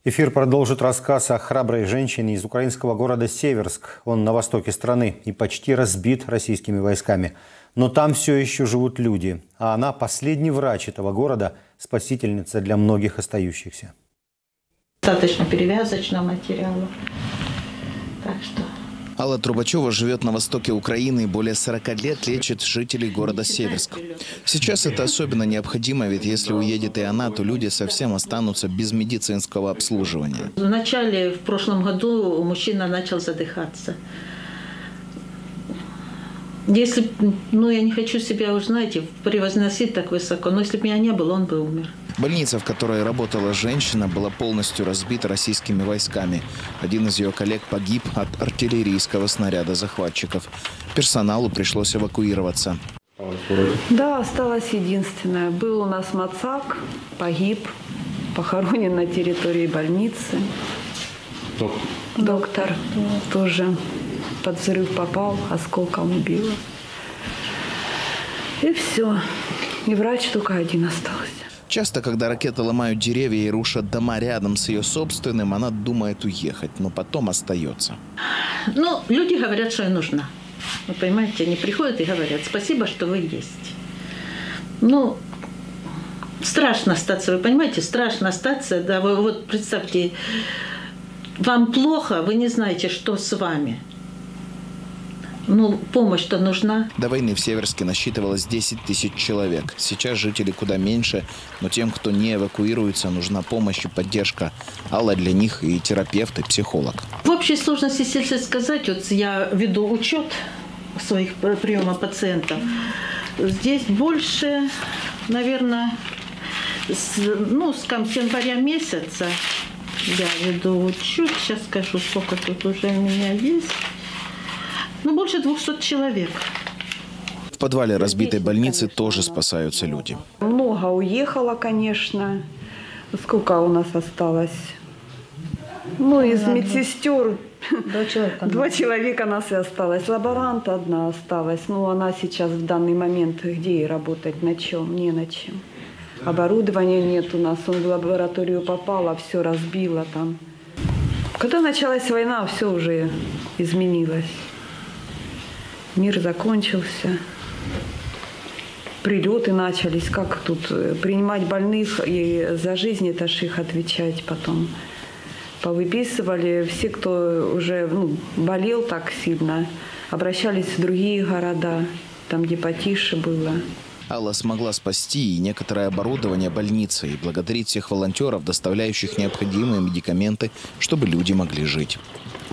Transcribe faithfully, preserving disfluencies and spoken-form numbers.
Эфир продолжит рассказ о храброй женщине из украинского города Северск. Он на востоке страны и почти разбит российскими войсками. Но там все еще живут люди. А она последний врач этого города, спасительница для многих остающихся. Достаточно перевязочного материала. Так что... Алла Трубачева живет на востоке Украины и более сорока лет лечит жителей города Северск. Сейчас это особенно необходимо, ведь если уедет и она, то люди совсем останутся без медицинского обслуживания. В начале, в прошлом году, мужчина начал задыхаться. Если, ну я не хочу себя, вы знаете, превозносить так высоко, но если бы меня не было, он бы умер. Больница, в которой работала женщина, была полностью разбита российскими войсками. Один из ее коллег погиб от артиллерийского снаряда захватчиков. Персоналу пришлось эвакуироваться. Да, осталась единственная. Был у нас мацак, погиб, похоронен на территории больницы. Доктор, Доктор тоже под взрыв попал, осколком убило. И все. И врач только один остался. Часто, когда ракеты ломают деревья и рушат дома рядом с ее собственным, она думает уехать, но потом остается. Ну, люди говорят, что я нужна. Вы понимаете, они приходят и говорят: спасибо, что вы есть. Ну, страшно остаться, вы понимаете, страшно остаться. Да, вы вот представьте, вам плохо, вы не знаете, что с вами. Ну, помощь-то нужна. До войны в Северске насчитывалось десять тысяч человек. Сейчас жителей куда меньше, но тем, кто не эвакуируется, нужна помощь и поддержка. Алла для них и терапевт, и психолог. В общей сложности, если сказать, вот я веду учет своих приема пациентов. Здесь больше, наверное, с, ну, с января месяца я веду учет. Сейчас скажу, сколько тут уже у меня есть. Ну, больше двухсот человек. В подвале разбитой больницы тоже спасаются люди. Много уехало, конечно. Сколько у нас осталось? Ну, из медсестер Два человека. Два человека нас и осталось. Лаборант одна осталась. Ну, она сейчас в данный момент где ей работать? На чем? Не на чем. Оборудования нет у нас. Он в лабораторию попал, а все разбило там. Когда началась война, все уже изменилось. Мир закончился. Прилеты начались. Как тут принимать больных и за жизнь это ж их отвечать потом. Повыписывали. Все, кто уже ну, болел так сильно, обращались в другие города, там где потише было. Алла смогла спасти и некоторое оборудование больницы и благодарить всех волонтеров, доставляющих необходимые медикаменты, чтобы люди могли жить.